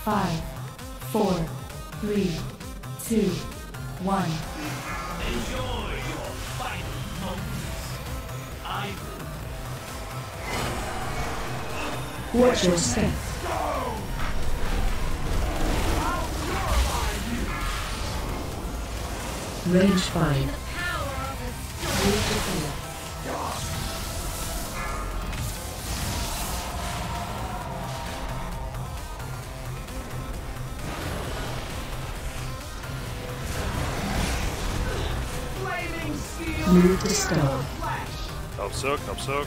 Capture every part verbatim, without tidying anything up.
Five, four, three, two, one. Enjoy your final moments. I will. Watch your step. Range five. Move to stone. Help soak, help soak.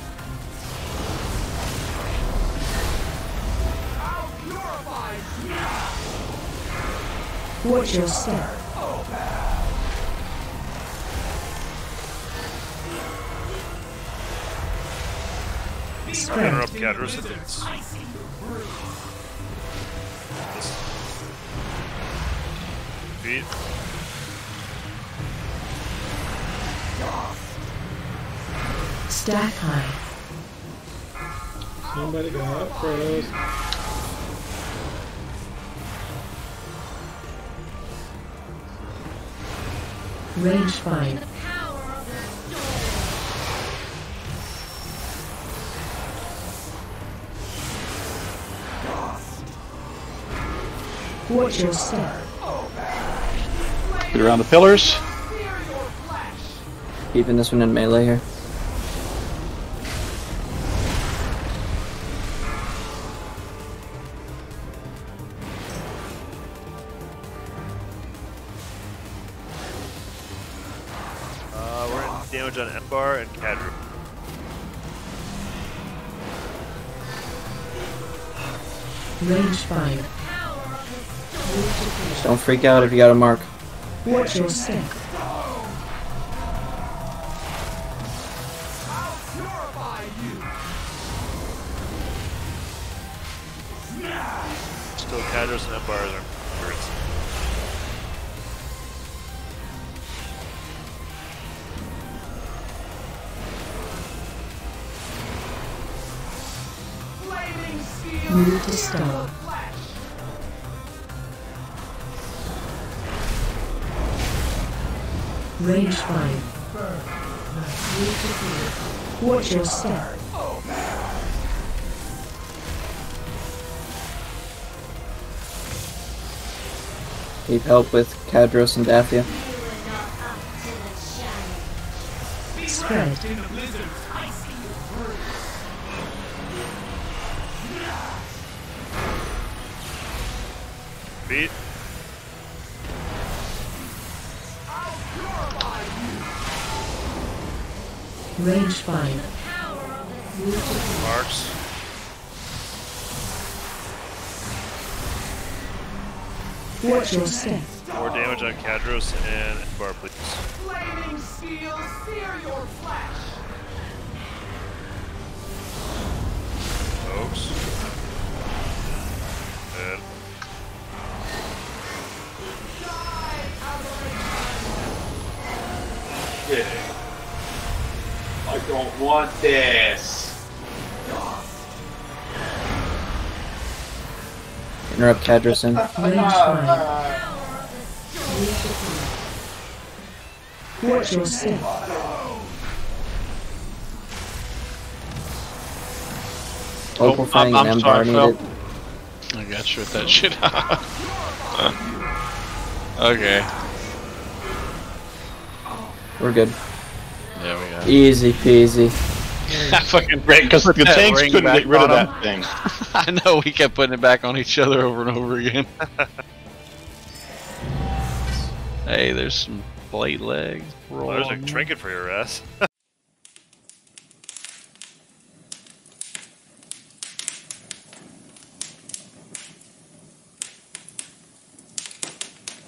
Watch your step. Spread. Interrupt Cadros advance. Beat. Stack high. Somebody go up Kratos. Range five. Watch your step. Get around the pillars. Keeping this one in melee here. Uh, we're in damage on Embar and Cadro. Range five. Just don't freak out if you got a mark. Watch your step. Still Cadros and Embar are birds. Move to stone. Range five. Watch your step. Need help with Cadros and Dathia. Spread. Beat. Range five. Marks. Watch your step. More damage on Cadros and Embar, please. Flaming steel, sear your flesh. Folks. And I don't want this. Interrupt Cadros in. Range five. Watch your step. Opal Fang I'm, and I'm Embar sorry, Phil. needed. I got you with that shit. Okay. We're good. Yeah, we got it. Easy peasy. Fucking Great, because the put that tanks ring couldn't back get rid of on 'em. that thing. I know, we kept putting it back on each other over and over again. Hey, there's some blade legs. well, there's a rolling. trinket for your ass.